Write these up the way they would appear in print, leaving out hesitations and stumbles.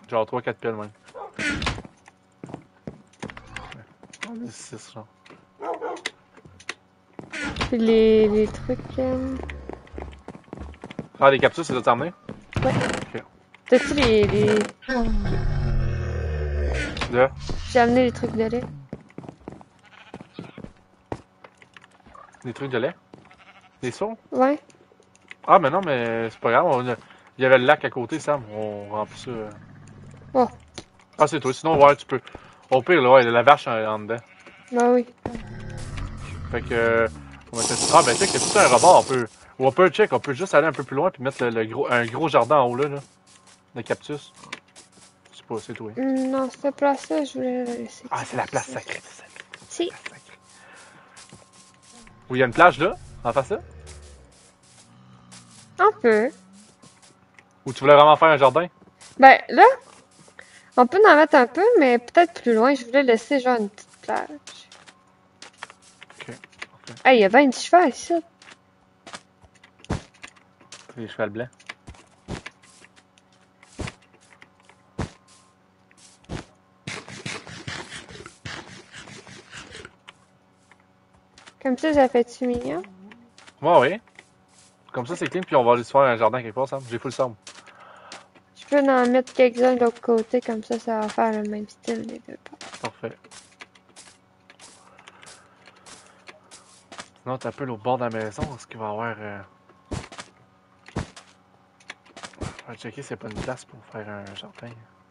Genre 3-4 piles même. On est 6 genre. Puis les trucs... Ah, les capsules, c'est de t'emmener? Ouais. Ok. T'as-tu les... De? J'ai amené les trucs de lait. Des trucs de lait? Des sauts? Ouais. Ah, mais non, mais c'est pas grave. Il y avait le lac à côté, Sam. On remplit ça. Oh, Ah, c'est toi. Sinon, ouais, tu peux. Au pire, là, ouais, la vache en dedans. bah oui. Fait que. On va ah, ben, check, il y a tout un rebord. Ou on peut, check, on peut juste aller un peu plus loin puis mettre un gros jardin en haut, là. De cactus. Je sais pas, c'est toi. Non, cette place-là, je voulais la laisser Ah, c'est la place creuser. sacrée, c'est sacré. Si. La place sacrée. Où il y a une plage, là, en face là? Un peu. Ou tu voulais vraiment faire un jardin? Ben, là, on peut en mettre un peu, mais peut-être plus loin. Je voulais laisser genre une petite plage. Ok. Ok. Hey, il y a bien du cheval ici. Les chevals blancs. Comme ça fait-tu mignon? Ouais, oui. Comme ça, c'est clean, puis on va aller se faire un jardin quelque part, Sam. J'ai full Sam. Je peux en mettre quelques-uns de l'autre côté, comme ça va faire le même style des deux parts. Parfait. Sinon, t'as un peu au bord de la maison, est-ce qu'il va y avoir. On va checker s'il n'y a pas une place pour faire un jardin.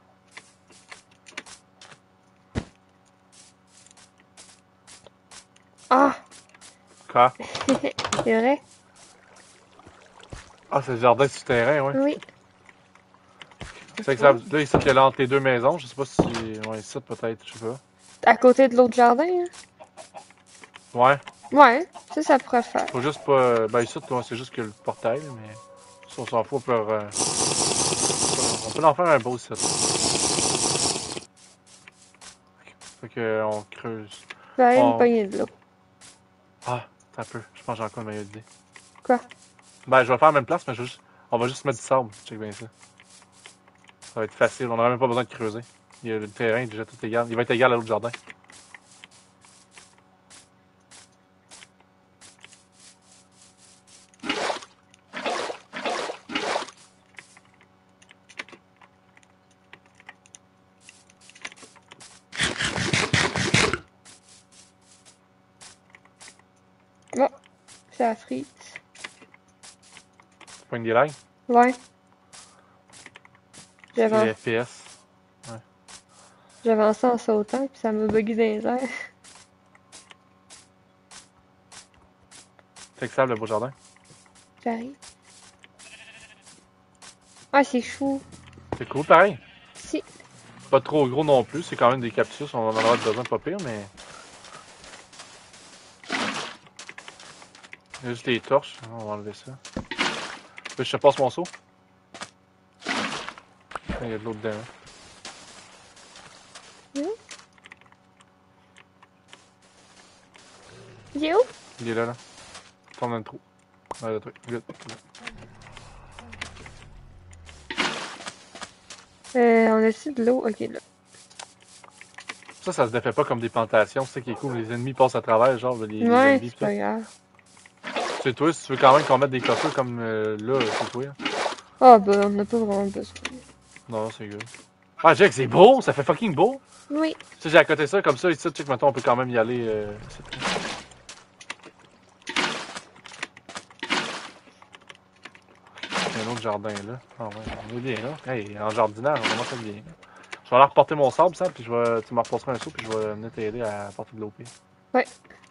Ah! Quoi? C'est vrai? Ah, c'est le jardin souterrain, ouais. Oui. C'est que ça, là, ici, il y a là entre les deux maisons. Je sais pas si. Ouais, ici, peut-être, je sais pas. À côté de l'autre jardin, hein? Ouais. Ouais, ça pourrait faire. Faut juste pas. Ben, ici, toi, c'est juste que le portail, mais. Si on s'en fout, on peut en faire un beau site. Fait que, on creuse. Je vais aller me On... pogner de l'eau. Ah, attends un peu. Je pense que j'ai encore une meilleure idée. Quoi? Ben, je vais faire la même place, mais on va juste mettre du sable. Check bien ça. Ça va être facile. On n'aura même pas besoin de creuser. Le terrain est déjà tout égal. Il va être égal à l'autre jardin. Bon, ça frite. Tu pognes des lags? Ouais. Les J'avais FPS. j'avancé en sautant, puis ça m'a bugué dans les airs. Fait que sable, le beau jardin. J'arrive. Ah, c'est chou. C'est cool, pareil. Si. Pas trop gros non plus. C'est quand même des capsules. On en aura besoin, pas pire, mais. Il y a juste les torches. On va enlever ça. Là, je te passe mon seau. Il y a de l'eau dedans. Il est où? Il est là, là. Tombe dans le trou. Ouais, le truc. Vite. On a-tu de l'eau? Ok, là. Ça se défait pas comme des plantations. C'est ça qui est cool. Les ennemis passent à travers, genre les Ouais, zombies. c'est pas grave. C'est toi, si tu veux quand même qu'on mette des coffres comme là, c'est toi. Ah, ben, on n'a pas vraiment besoin. Non, c'est good. Ah, Jack, c'est beau! Ça fait fucking beau! Oui. Tu sais, j'ai à côté ça, comme ça, ici, check, maintenant, on peut quand même y aller. Il y a un autre jardin, là. Ah ouais, on est bien, là. Hey, en jardinage, on commence à être bien. Je vais aller reporter mon sable, ça, puis tu me repasseras un seau, puis je vais venir t'aider à apporter de l'eau pire. Ouais.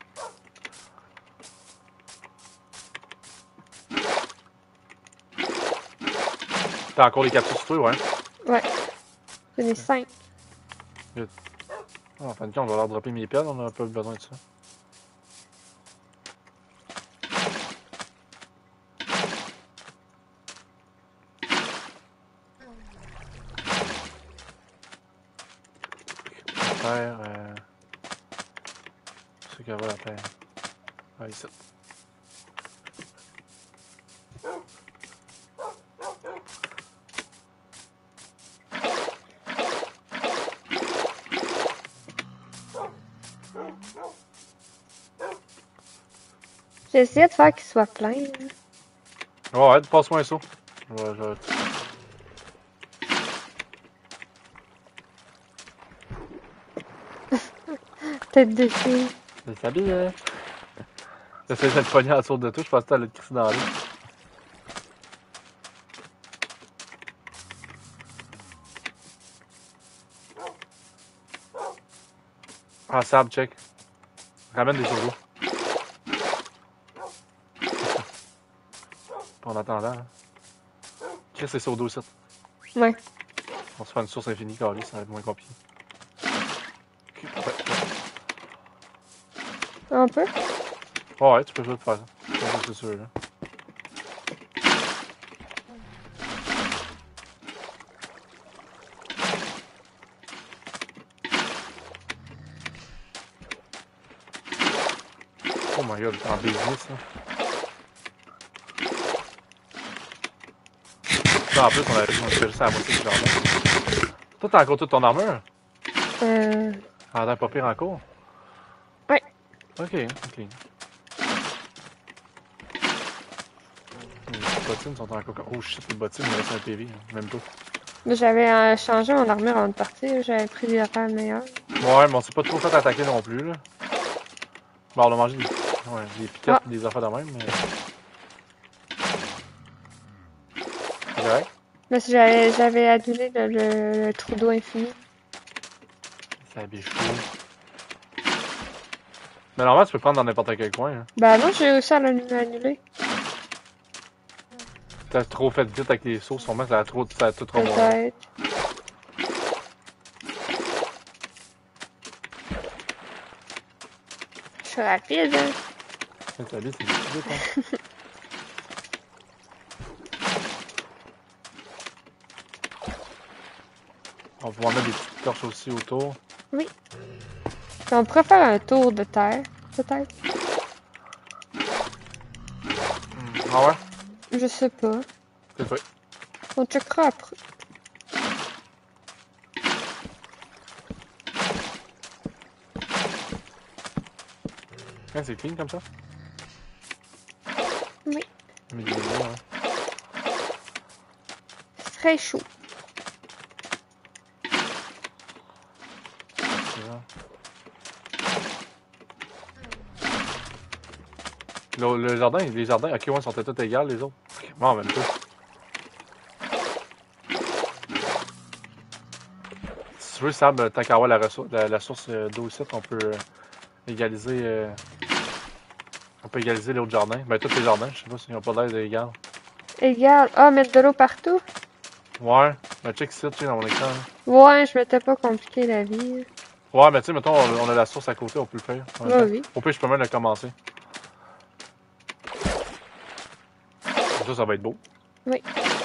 T'as encore des capsules sur toi, ouais? Ouais. J'en ai 5. Ah, en fin de compte, on va leur dropper mes pelles, on n'a pas besoin de ça. Terre, c'est qu'elle va la terre. Ah, ici. J'ai essayé de faire qu'il soit plein. Là. Ouais, passe-moi un saut. Je... Tête de fille. Salut, j'essaie de le pogner à la sourde de tout, je pense que t'allais te crisser dans l'eau. Ah, Sab, check. Ramène des seaux d'eau. En attendant, hein. Chris, c'est seaux d'eau, ça. Ouais. On se fait une source infinie, carré, ça va être moins compliqué. Ok, Un peu? ouais, tu peux juste faire ça. C'est sûr, là. Oh my god, t'es en business, là. Ça, en plus, on fait juste à la moitié du jardin. Toi, t'as encore toute ton armure? Ah, t'as pas pire encore? Ouais. Ok, ok. Les bottines sont encore... Oh shit, les bottines, il reste un PV, hein. Même pas. J'avais changé mon armure avant de partir. J'avais pris des affaires meilleures. Ouais, mais on s'est pas trop fait attaquer non plus, là. Bon, on a mangé des piquettes et des affaires de même, mais... C'est correct? Parce que j'avais annulé le trou d'eau infini. Ça biche chaud. Mais normalement, tu peux prendre dans n'importe quel coin, hein. Bah non, j'ai réussi à l'annuler. T'as trop fait vite avec les sauts, sûrement, ça a tout remonté. Peut-être. Je suis rapide, hein. Ta vie, c'est vite, hein. On va pouvoir mettre des petites torches aussi autour. Oui. Puis on pourrait faire un tour de terre, peut-être. Ah ouais? Je sais pas. C'est vrai. On checkera après. Ouais, c'est clean comme ça? Oui. Mais hein. C'est très chaud. Le jardin, les jardins, ok, ouais, sont tous égales, les autres. Bon, même pas. Si tu veux, Sab, tant qu'à avoir la source d'eau ici, on peut égaliser. On peut égaliser les autres jardins. Ben, tous les jardins, je sais pas s'ils ont pas l'air d'égal. Égal. Ah, mettre de l'eau partout? Ouais, ben, check ici, tu sais, dans mon écran. Là. Ouais, je m'étais pas compliqué la vie. Ouais, mais tu sais, mettons, on a la source à côté, on peut le faire. Ouais, oui. Au pire, je peux même le commencer. Ça va être beau. Oui.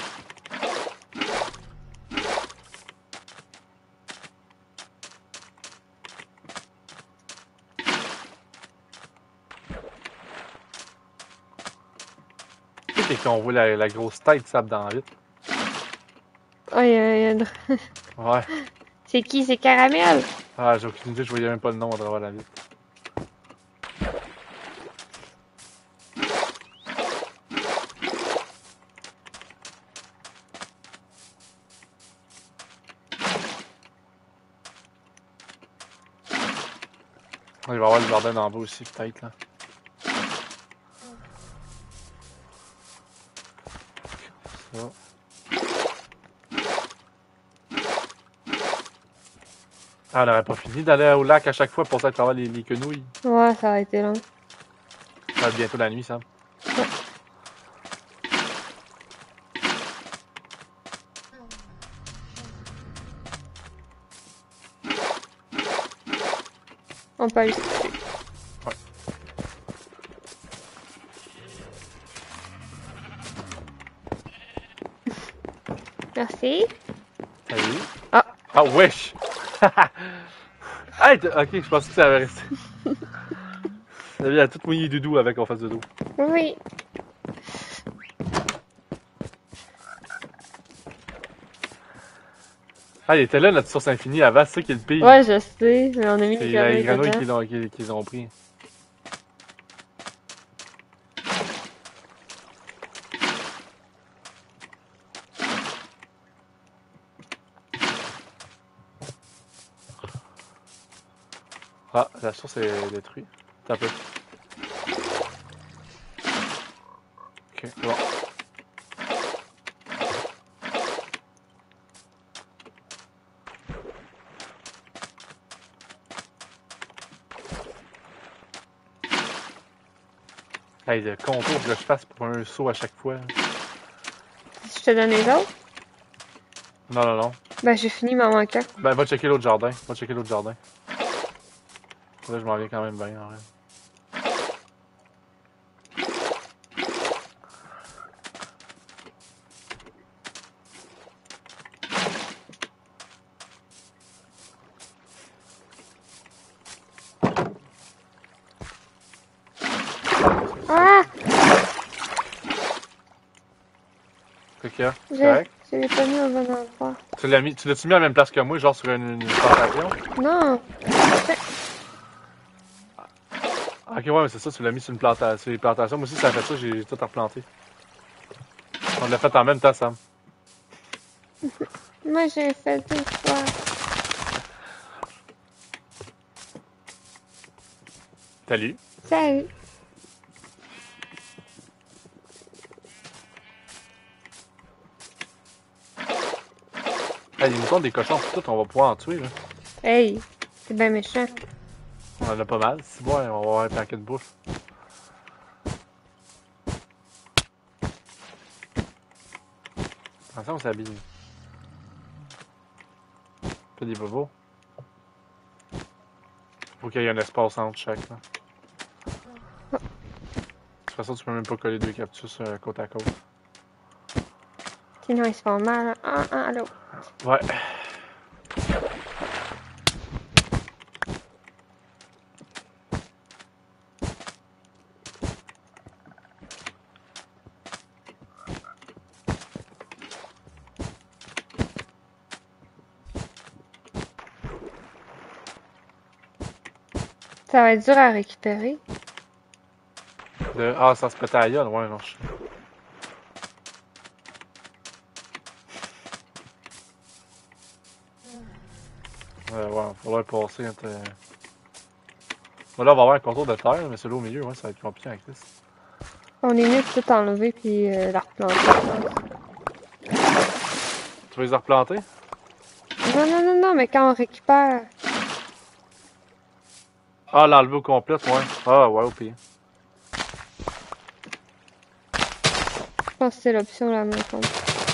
Et qu'on voit la grosse tête Sab dans la vitre. Ah, il y a Ouais. C'est qui? C'est Caramel? Ah, j'ai aucune idée, je voyais même pas le nom à travers la vitre. Il va y avoir le jardin d'en bas aussi, peut-être, là. Ça. Ah, on n'aurait pas fini d'aller au lac à chaque fois pour ça à travers les quenouilles. Ouais, ça a été long. Ça va être bientôt la nuit, Sam. Ouais. On peut aller se coucher. Ouais. Merci. Salut. Ah. Ah, wesh! Hey, ok, je pensais que ça avait resté. La vie a tout mouillé doudou avec en face de dos. Oui. Ah, il était là, notre source infinie, avant, c'est ça qui est le pire. Ouais, je sais, mais on a mis C'est les les grenouilles grenouilles dedans. qui l'ont pris. Ah, la source est détruite. T'as un peu. Ok, c'est bon. Hey, le contour que je fasse pour un saut à chaque fois. Je te donne les autres? Non, non, non. Ben, j'ai fini ma manquant. Ben, va checker l'autre jardin. Va checker l'autre jardin. Là, je m'en viens quand même bien, en vrai. Ah! Qu'est-ce qu'il y a? C'est J'ai correct? je l'ai pas mis au bon endroit. Tu l'as-tu mis à la même place que moi, genre sur une plantation? Non! Ah, ok, ouais, mais c'est ça, tu l'as mis sur une plantation. Sur les plantations. Moi aussi, ça a fait ça, j'ai tout replanté. On l'a fait en même temps, Sam. Moi, j'ai fait 2 fois. Salut. Salut! Hey, il nous tombe des cochons, pis tout, on va pouvoir en tuer, là. Hey! C'est bien méchant. On en a pas mal. Si bon, on va avoir un paquet de bouffe. Attention, on s'habille. Fait des bobos. Faut qu'il y ait un espace entre chaque, là. De toute façon, tu peux même pas coller deux cactus côte à côte. Sinon, ils se font mal. Ah, ah, allô? Ouais. Ça va être dur à récupérer. Ah, ça se pète à la gueule, ouais, non, je sais. Ouais, faudrait passer entre. Bon, là, on va avoir un contour de terre, mais celui au milieu, ouais, ça va être compliqué avec ça. On est mieux de tout enlever puis la replanter. Tu veux les replanter? Non, non, non, non, mais quand on récupère. Ah, l'enlever au complet, ouais. Ah, ouais, au pire. Je pense que c'est l'option la moins simple.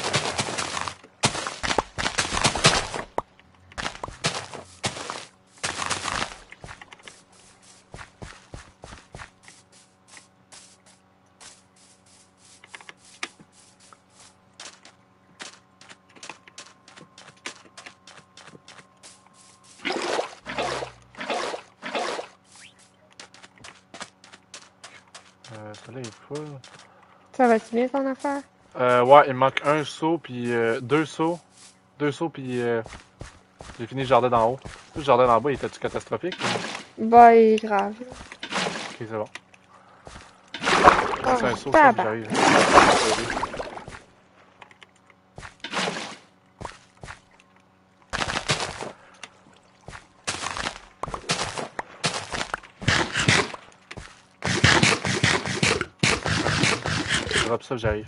Celui-là est full. Ça va-tu bien ton affaire? Ouais, il me manque un seau, puis deux seaux. Deux seaux, puis j'ai fini le jardin d'en haut. Le jardin d'en bas, il était-tu catastrophique? Bah, il est grave. Ok, c'est bon. Oh, C'est un seau, ça, puis tabac. j'arrive. Je drop ça, j'arrive.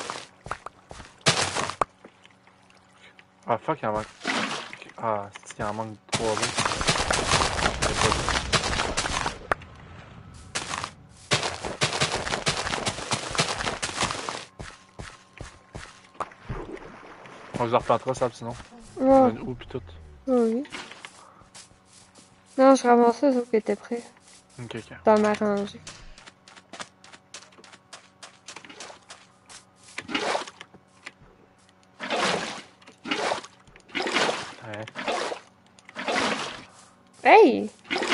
Ah, fuck, il en manque. Ah, c'est qu'il en manque 3 autres. On les replantera, ça, sinon. On a Oh, une houe, pis tout. oui. Non, je ramassais les autres qui étaient prêts. Ok, ok. Dans ma rangée. Ouais. Hey!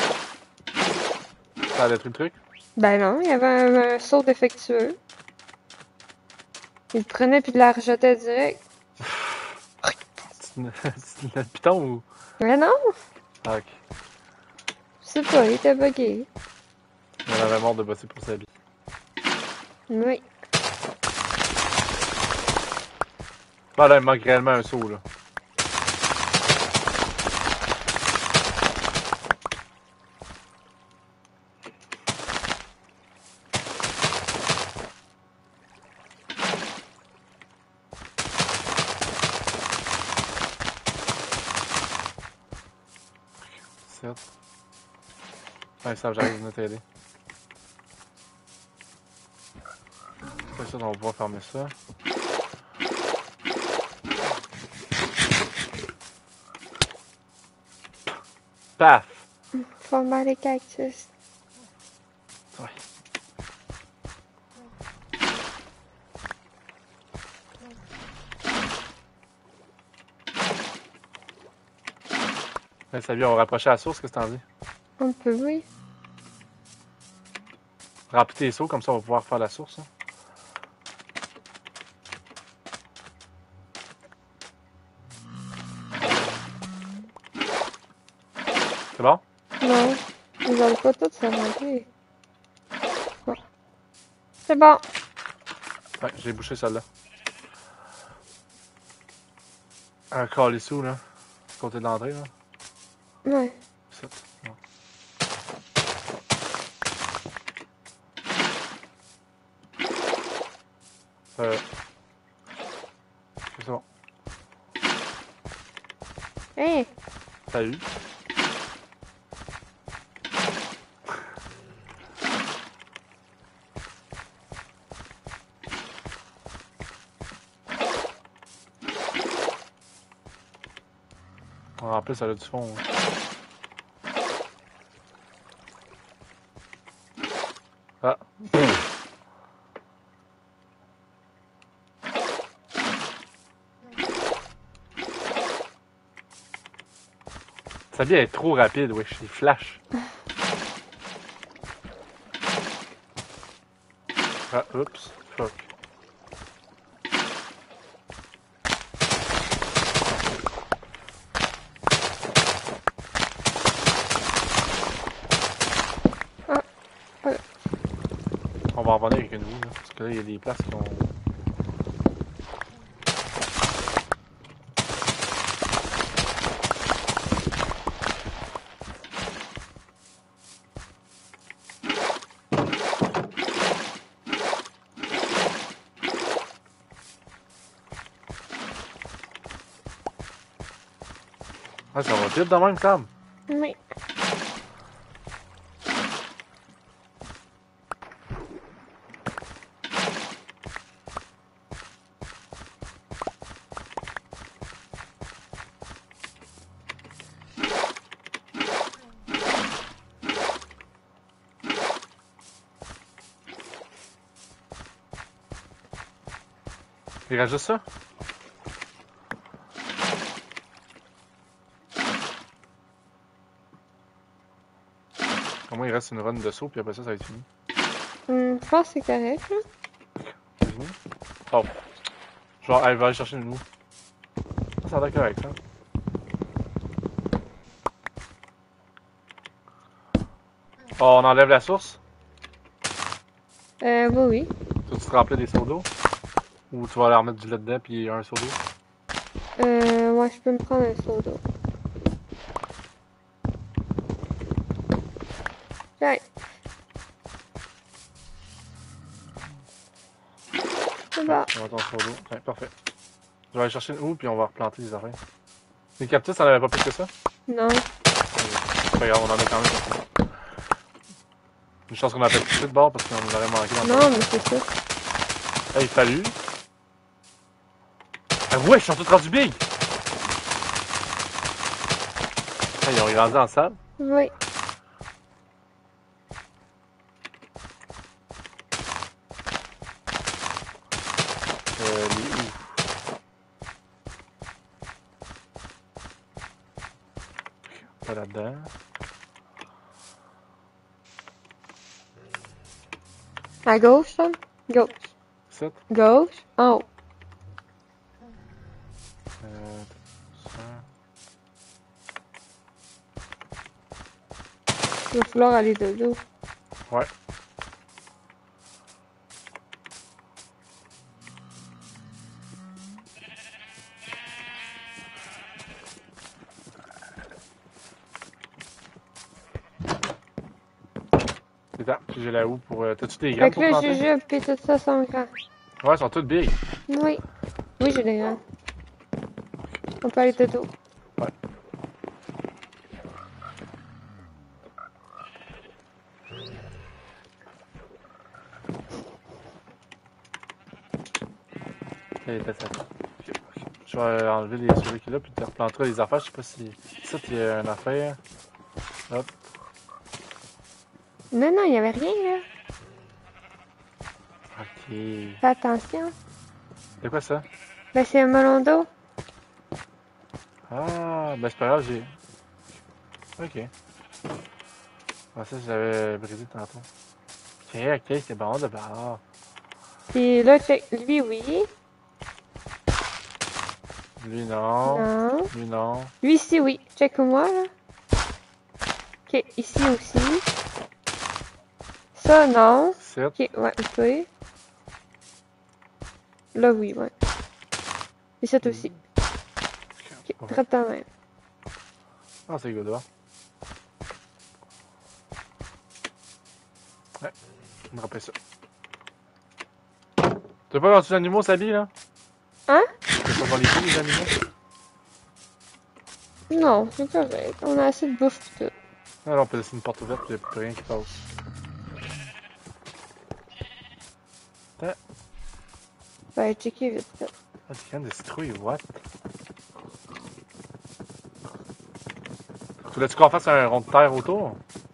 Ça a détruit le truc? Ben non, il y avait un saut défectueux. Il le prenait puis il la rejetait direct. C'est le piton ou. Mais non! Ah, ok. Je sais pas, il était bugué. Il en avait marre de bosser pour sa vie. Oui. Ah, là, il me manque réellement un saut, là. Ouais, ça, j'arrive de venir t'aider. C'est ça, on va pouvoir fermer ça. Paf! Former les cactus. Ouais. Ouais, salut, on va rapprocher la source, qu'est-ce que t'en dis? On peut, oui. Remplis tes seaux, comme ça on va pouvoir faire la source. Hein. C'est bon? Non, ils veulent pas tous se remplir. Bon. C'est bon. Ouais, j'ai bouché celle-là. Un calissou, là. Du côté de l'entrée, là. Ouais. C'est ouais. C'est bon. Hey! Salut. En plus, elle a du fond. Hein. Ah. Sa vie est trop rapide, wesh. Il flash. Ah, oups. Fuck. Ah, On va en revenir avec une roue, là. Parce que là, il y a des places qui ont... Ah, ça va vite de même, Sam. oui. Il reste juste ça? Au moins, il reste une run de saut, puis après ça va être fini. Je pense que c'est correct, là. C'est fini? Oh. Genre, elle va aller chercher une roue. Ça a l'air correct, ça. Oh, on enlève la source? Oui, oui. Tu te remplis des seaux d'eau? Ou tu vas aller remettre du lait dedans, puis un seau d'eau? Ouais, je peux me prendre un seau d'eau. Ouais. C'est bon. On va ton seau d'eau. Ouais, parfait. Je vais aller chercher une roue, puis on va replanter les affaires. Les cactus, ça en avait pas plus que ça? Non. C'est pas grave, on en a quand même. Une chance qu'on a fait tout de bord, parce qu'on aurait manqué dans le Non, mais c'est ça. Hey, salut! Ah ouais, ils sont tous rendus big! Hey, ils ont grandi en salle. Oui. Les où? Pas là-dedans. À gauche, Tom? Gauche. C'est Gauche? En haut. ça. Il va falloir aller de dos. Ouais. C'est ça. Puis j'ai la houe pour. T'as-tu des graines Fait que pour là, planter? jujube pis tout ça sont grands. Ouais, ils sont toutes big. Oui. Oui, j'ai des grains. On peut aller de dos. Ouais. Ok, attends. Ok. Je vais enlever les ceux qui là, puis tu replanteras les affaires. Je sais pas si. Ça, il y a une affaire. Hop. Non, non, il y avait rien, là. Ok. Fais attention. C'est quoi ça? Ben, c'est un melon d'eau. Ah, ben c'est pas grave, j'ai. Ok. Ah, ça, j'avais brisé tantôt. Ok, c'est bon de bord. Puis là, check. Lui, oui. Lui, non. Non. Lui, non. Lui, ici, oui. Check-moi, là. Ok, ici aussi. Ça, non. 7. Ok, ouais, ok. Là, oui, ouais. Et ça aussi. Ok, Ok. traite ta même. Ah, c'est good, là. Ouais, on me rappelle ça. T'as pas vendu les animaux, Sabi, là? Hein? T'as pas vendu les animaux? Non, c'est correct. On a assez de bouffe pis tout. Ah, là, on peut laisser une porte ouverte, il n'y a plus rien qui passe. Attends. Ben, checker vite fait. Ah, des cannes de citrouille, what? Tu voulais-tu qu'on fasse un rond de terre autour?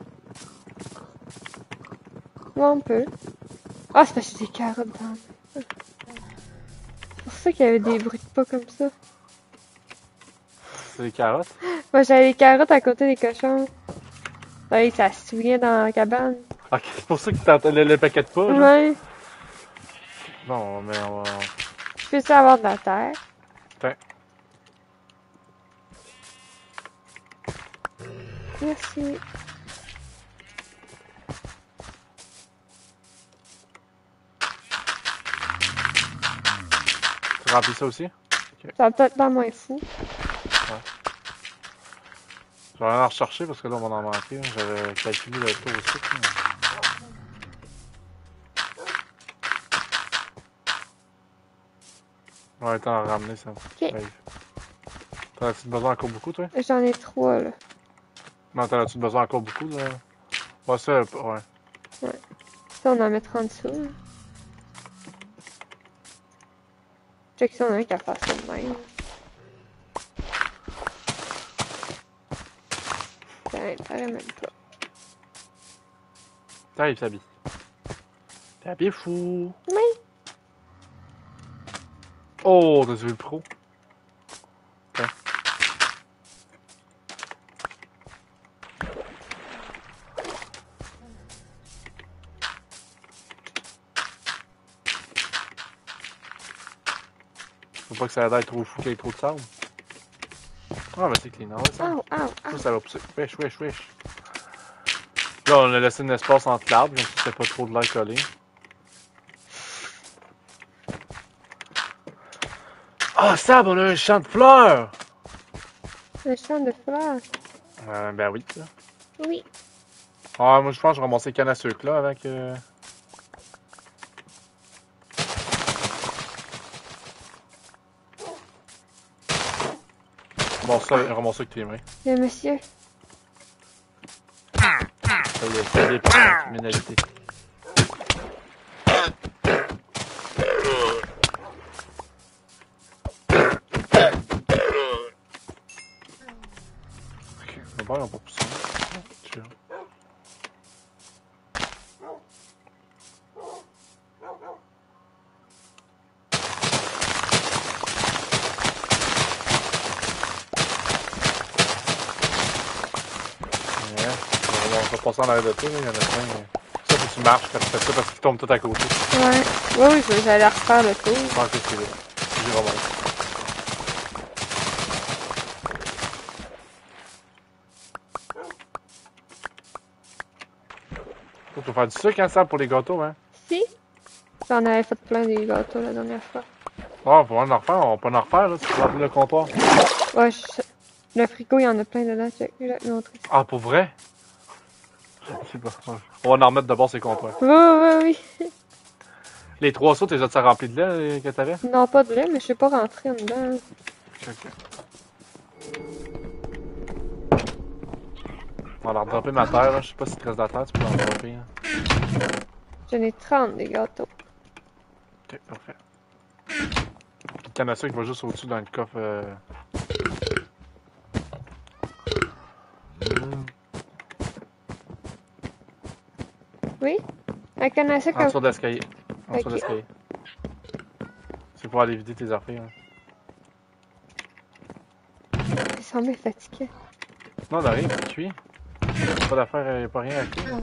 Ouais, on peut. Ah, c'est parce que j'ai des carottes dans. C'est pour ça qu'il y avait des bruits de pas comme ça. C'est des carottes? Moi, j'avais des carottes à côté des cochons. Ouais, ça se souvient dans la cabane. Ok, c'est pour ça que t'entends le paquet de pas, là? Ouais. Bon, mais on va... Je peux-tu avoir de la terre? Tiens. Merci. Tu remplis ça aussi? Ça va peut-être dans moins fou. Je vais aller en rechercher parce que là, on va en manquer. J'avais calculé le tour aussi. On va t'en ramener ça. Ok. T'en as-tu besoin encore beaucoup, toi? J'en ai 3, là. Non, t'en as-tu besoin encore beaucoup, là? Ouais, ça, ouais. Ça, on en mettra en dessous. Là. Check ça, on a un qui a fait ça de même. Ça m'intéresse même pas. T'arrives, Sabi. T'es habillé fou. Oui. Oh, t'as vu le pro? Tiens. Faut pas que ça ait l'air trop fou qu'il y ait trop de sable. Ah, ben c'est clean, ouais, ça. Ow, ow, ow. Ça va pousser. Wesh, wesh, wesh. Là, on a laissé un espace entre l'arbre, donc c'était pas trop de l'air collé. Ah, Sab, on a un champ de fleurs! Le champ de fleurs. Ben oui, là. Oui. Ah, moi, je pense que je vais ramasser les cannes à sucre, là, avec... Bon, ça, ramasse ça avec tes mains. Le monsieur. Ça y est, c'est bien pour la criminalité. Ok, on va pas pousser. Chill. Ouais, on va passer en arrière de toi, là, il y en a plein. Ça, faut que tu marches quand tu fais ça parce qu'ils tombent tout à côté. Ouais. Oui, oui, j'allais refaire le tour. Je pense que c'est là. J'y remonte. Faut faire du sucre ensemble pour les gâteaux, hein? Si. J'en avais fait plein des gâteaux la dernière fois. Ouais, faut en refaire, on peut en refaire, là, si tu remplis le comptoir. Ouais, le frigo, il y en a plein dedans. Check, je vais te montrer. Ah, pour vrai? C'est bon. On va en remettre d'abord ces comptoirs. Oui, oui, oui. Les 3 sauts, t'es déjà remplis de lait que t'avais? Non, pas de lait, mais je suis pas rentrée en dedans. Ok. On va leur dropper ma terre, là. Je sais pas si tu restes de la terre, tu peux en dropper. Hein. J'en ai 30 des gâteaux. Ok, parfait. canne à sucre qui va juste au-dessus dans le coffre. Oui? Un canne à sucre En dessous de l'escalier. En dessous de Ok. l'escalier. C'est pour aller vider tes affaires. Hein. Il semble fatigué. Non, de rien, c'est cuit. Pas d'affaires, y'a pas rien à cuire.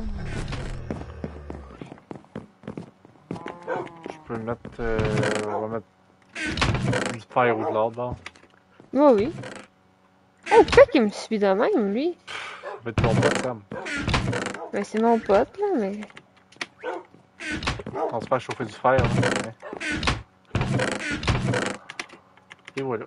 Je peux le mettre. On va mettre du fer ou de l'ordre, bon. Moi, oui. Oh, pourquoi qu'il me suit de même, lui? Ça va être ton pote, Sam. Ben, c'est mon pote, là, mais... On se fait chauffer du fer, là. Ouais. Et voilà.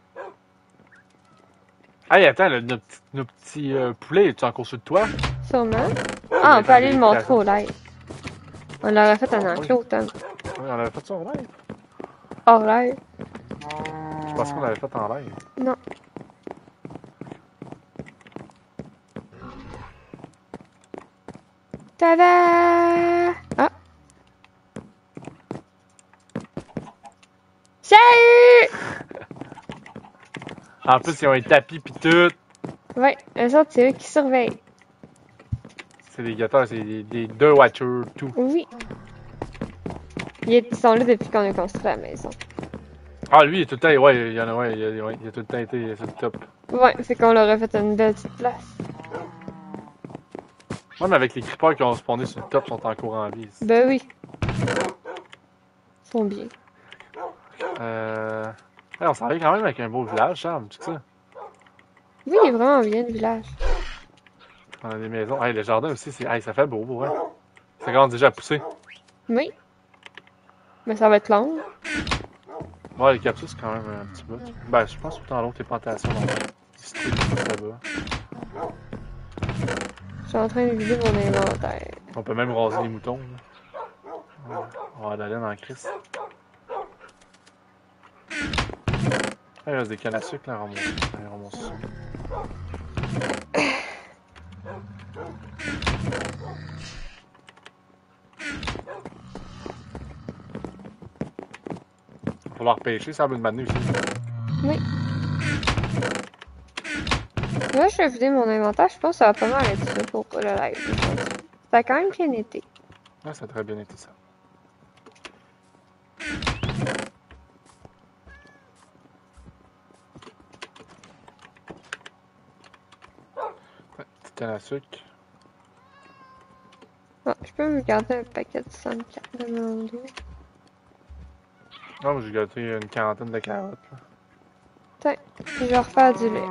Hey, attends, là, nos petits poulets, es-tu encore sur de toi? Sûrement. Ah, on peut aller le montrer au live. On l'aurait fait en enclos, Tom. Oui, on avait fait ça en live. Hors live. Je pense qu'on l'avait fait en live. Non. Tada! Ah! Salut! En plus, ils ont un tapis pis tout. Ouais, eux autres, c'est eux qui surveillent. C'est des gâteaux, c'est des deux watchers, tout. Oui. Ils sont là depuis qu'on a construit la maison. Ah, lui, il est tout le temps, ouais, il y en a, ouais, il a tout le temps été sur le top. Ouais, c'est qu'on leur a fait une belle petite place. Même avec les creepers qui ont spawné sur le top, sont encore en vie. Ben oui. Ils sont bien. Ouais, on s'en va quand même avec un beau village, Sam, tu sais ça? Oui, il est vraiment bien le village. On a des maisons. Hey, le jardin aussi, hey, ça fait beau, ouais. Ça commence déjà à pousser. Oui. Mais ça va être long. Ouais, les cactus, quand même un petit peu. Ben, je pense que dans l'autre, tes plantations, non. C'est là-bas. Je suis en train de vider mon inventaire. On peut même raser les moutons. Là. On va avoir de la laine en crise. Il reste des cannes à sucre, là, on remonte ça. Il va falloir pêcher, ça va une manée aussi. Oui. Là, je vais vider mon inventaire. Je pense que ça va pas mal être ça pour le live. Ça a quand même bien été. Ouais, ça a très bien été ça. Ouais, petite canne à sucre. Ah, je peux me garder un paquet de 64 de mon dos. Non, j'ai gâté une quarantaine de carottes. Là. Tiens, je vais refaire du lait.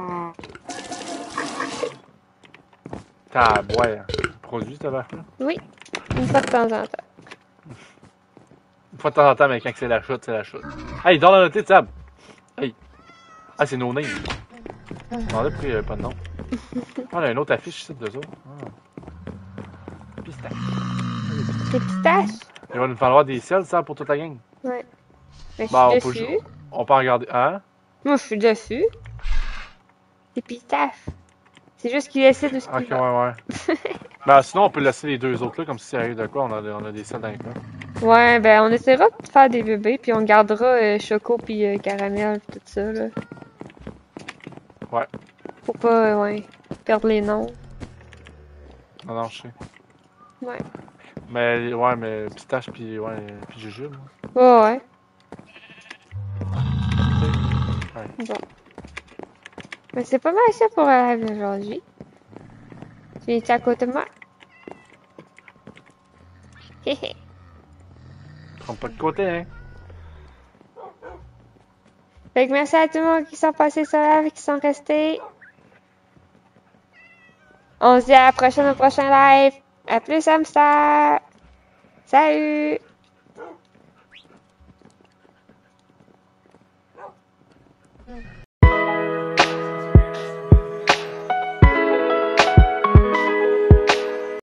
T'as à boire. Produit, ta vache là? Oui, une fois de temps en temps. Une fois de temps en temps, mais quand c'est la chute, c'est la chute. Hey, dans la notée, Tab! Hey! Ah, c'est nos names. On a pris pas de nom. Ah, on a une autre affiche ici de autres. Ah. Pistache. Des pistaches? Il va nous falloir des selles, ça, pour toute la gang. Ouais. Mais je Bah, suis on peut, dessus. on peut en regarder. Hein? Moi, je suis dessus. Des pistaches. C'est juste qu'il essaie de ce Ok, qu'il ouais, va. ouais. Ben, sinon, on peut laisser les deux autres là, comme si ça arrive de quoi, on a des selles dans les coins. Ouais, ben on essaiera de faire des bébés, puis on gardera Choco puis Caramel, tout ça, là. Ouais. Pour pas, ouais, perdre les noms. Non, non, je sais. Ouais. Mais pistache puis jujube. Ouais, ouais. Ouais. Bon. Mais c'est pas mal ça pour la live d'aujourd'hui. Tu viens-tu à côté de moi? Héhé. Trompe pas de côté, hein. Fait que merci à tout le monde qui sont passés sur la live et qui sont restés. On se dit à la prochaine au prochain live. À plus, hamster! Salut!